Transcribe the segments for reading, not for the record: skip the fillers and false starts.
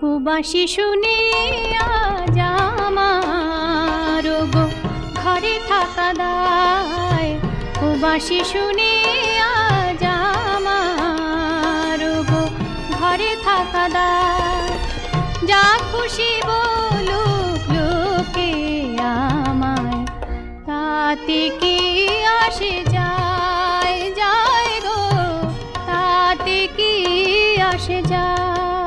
উবাসী শুনে আজ আমার গো ঘরে থাকা দায়। উবাসী শুনে আজ আমার গো ঘরে থাকা দায়। যা খুশি বলুক লোকে আমায়, তাতে কি আসে যায় যায় গো, তাতে কি আসে যায়।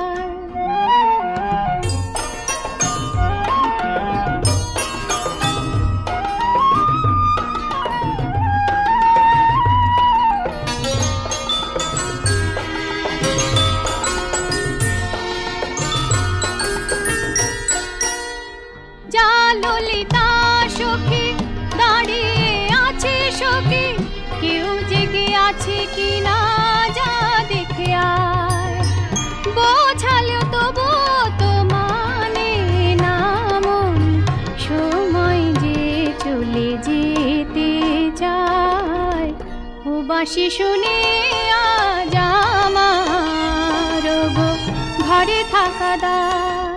যা ললিতা সখী দাঁড়িয়ে আছে সখী, কেউ জেগে আছে কিনা যা দেখে আয়। বোঝালেও তবু তো মানে না মন, সময় যে চলে যেতে চায়। উবাসী শুনে আজ আমার গো ঘরে থাকা দায়।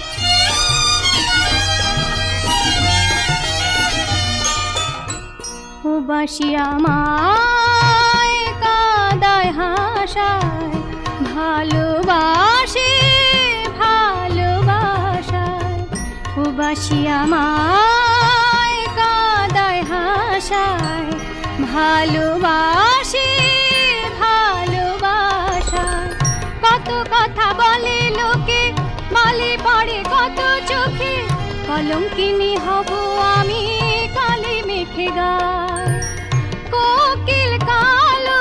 উবাসী আমায় কাঁদায় হাসায়, ভালোবাসে ভালোবাসায়। উবাসী আমায় কাঁদায় হাসায়, ভালোবাসে ভালোবাসায়। কত কথা বলে লোকে, মালে পড়ে কত চোখে, কলঙ্কিনী হব আমি কালি মেখে গায়। কোকিল কালো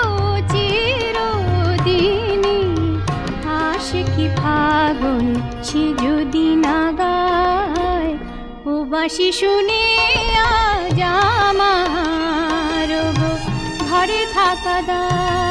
চিরদিনই আশিকি ফাগুন সে যদি না গায়। উবাসী শুনে আজ আমার গো ঘরে থাকা দায়।